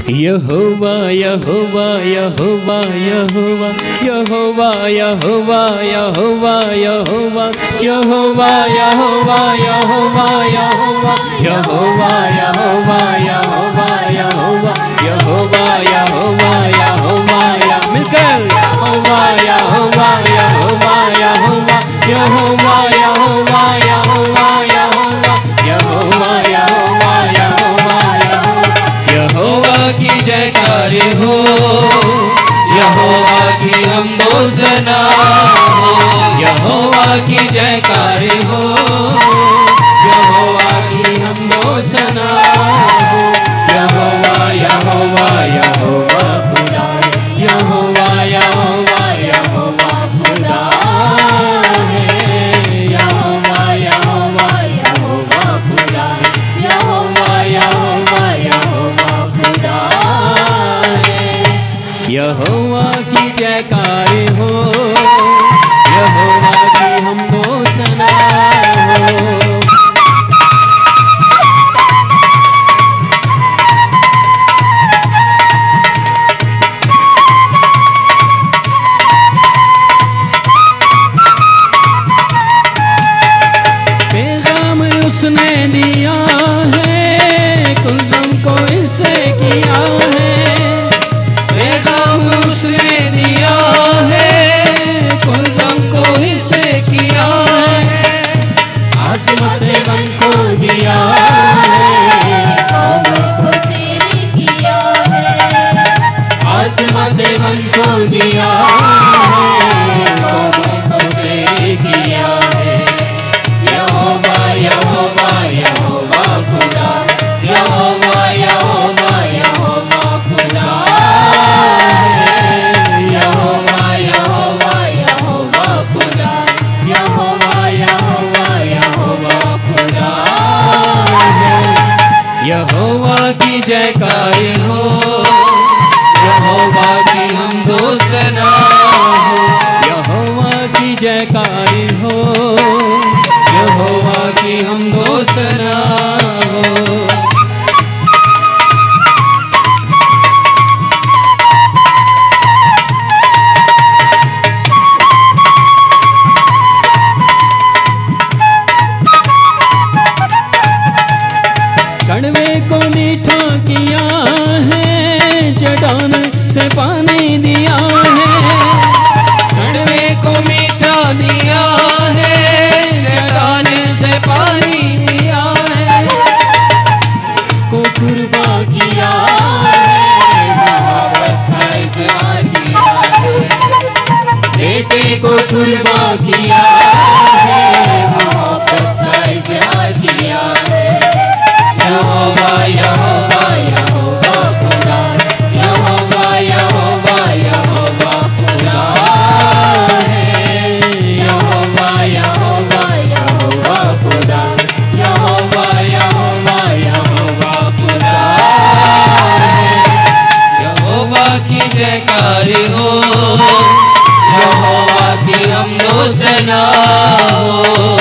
यहोवा यहोवा यहोवा यहोवा यहोवा यहोवा यहोवा यहोवा यहोवा यहोवा यहोवा यहोवा यहोवा यहोवा यहोवा यहोवा यहोवा यहोवा यहोवा मिलकर यहोवा यहोवा यहोवा यहोवा यहोवा यहोवा यहोवा यहोवा यहोवा यहोवा यहोवा यहोवा की जयकार हो, यहोवा की हमदो सना हो, यहोवा की जयकार हो, यहोवा की हमदो सना हो। यहोवा यहोवा यहोवा खुदा, यहोवा यहोवा यहोवा खुदा है, यहोवा यहोवा यहोवा खुदा, यहोवा यहोवा यहोवा खुदा है। यहोवा की जयकार हो, यहोवा की हमदो सना हो। पैगाम उसने दिया है, कुलज़म को इससे किया है। पैगाम उसने दिया है, कुलज़म को इससे किया है। आसमां से मन को दिया है, कौमों को सैर किया है। आसमां से मन को दिया है, कौमों को सैर किया है। यहोवा यहोवा यहोवा खुदा, यहोवा यहोवा यहोवा खुदा है। यहोवा यहोवा यहोवा खुदा, यहोवा यहोवा यहोवा खुदा है। यहोवा की जयकार हो, यहोवा की हमदो सना हो, यहोवा की जयकार हो, यहोवा की हमदो सना हो। कड़वे को मीठा किया है, चट्टान से पानी दिया है। कड़वे को मीठा दिया है, चट्टान से पानी दिया है। को कुर्बा किया है, मोहब्बत का इज़हार किया है। बेटे को कुर्बा किया है, मोहब्बत का इज़हार किया है। यहोवा यहोवा यहोवा खुदा, यहोवा यहोवा यहोवा खुदा है। यहोवा यहोवा यहोवा खुदा, यहोवा यहोवा यहोवा खुदा है। यहोवा की जयकार हो, यहोवा की हमदो सना हो।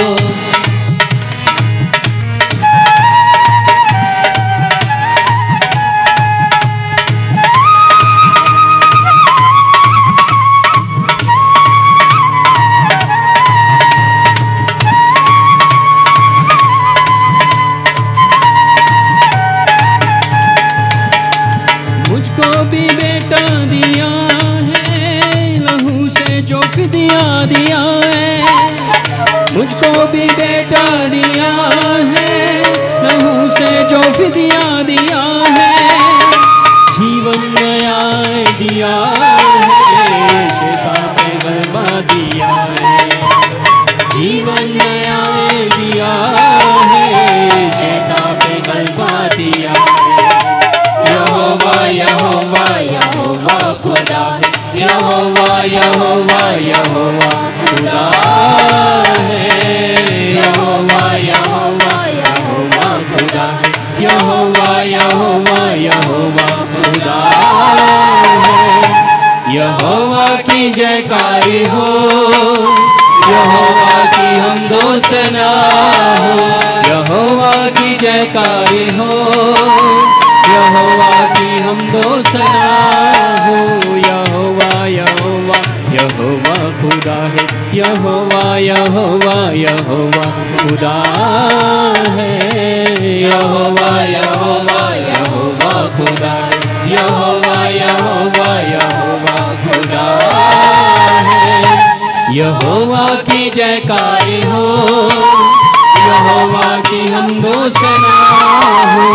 मुझको भी बेटा दिया है, लहू से जो फिदिया दिया है। मुझको भी बेटा दिया है, लहू से जो फिदिया दिया है। जीवन नया दिया है, शैतान पे गलबा दिया है। जीवन नया दिया है, शैतान पे गलबा दिया है। यहोवा यहोवा यहोवा खुदा, यहोवा यहोवा यहोवा खुदा है। यहोवा यहोवा यहोवा खुदा, यहोवा यहोवा यहोवा खुदा है। यहोवा की जयकार हो, यहोवा की हमदो सना हो। यहोवा की जयकार हो, यहोवा की हमदो हमदो सना हो। यहोवा यहोवा यहोवा खुदा है, यहोवा यहोवा यहोवा खुदा है। यहोवा यहोवा यहोवा खुदा है, यहोवा यहोवा यहोवा खुदा है। यहोवा की जयकारी हो, यहोवा की हमदो सना हो।